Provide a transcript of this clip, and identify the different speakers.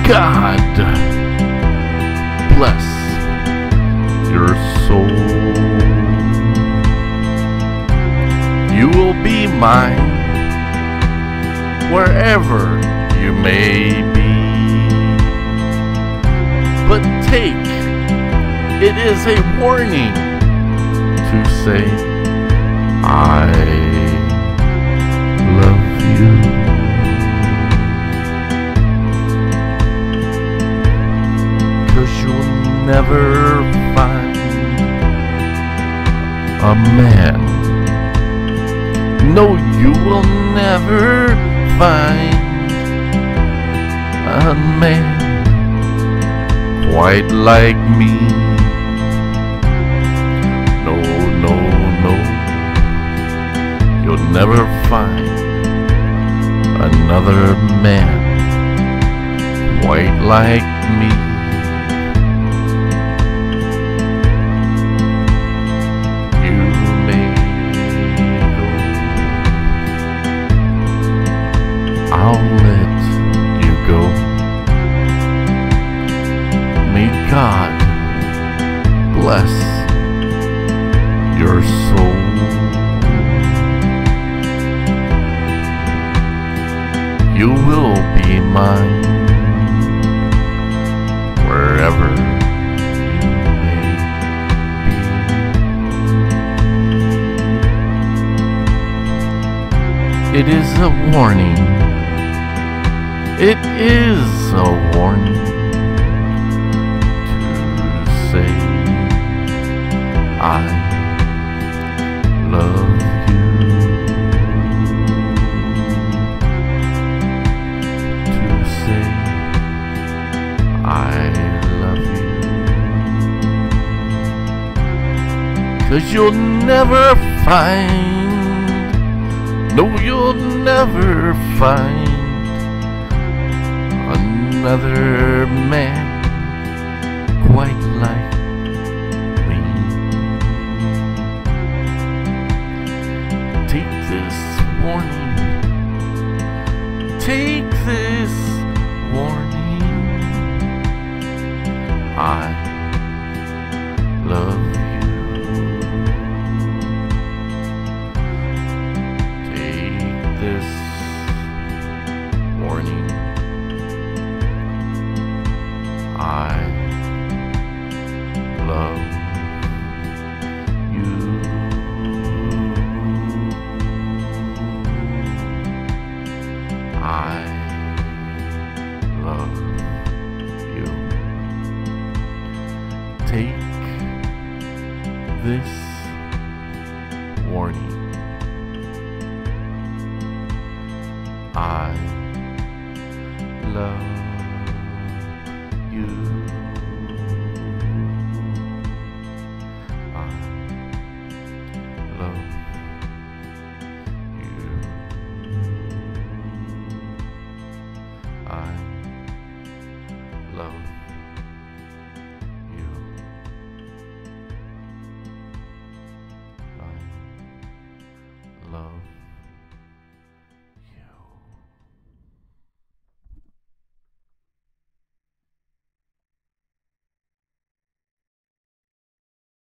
Speaker 1: God bless your soul. You will be mine wherever you may be. But take, it is a warning to say, I love you. You'll never find a man. No, you will never find a man quite like me. No, no, no. You'll never find another man quite like me. I'll let you go. May God bless your soul. You will be mine wherever you may be. It is a warning. It is a warning to say I love you. To say I love you. 'Cause you'll never find, no, you'll never find another man quite like me. Take this warning. Take this warning. I love you. Take this warning. I love you. I love you. Take this warning. I love you. I love you. I love you. I love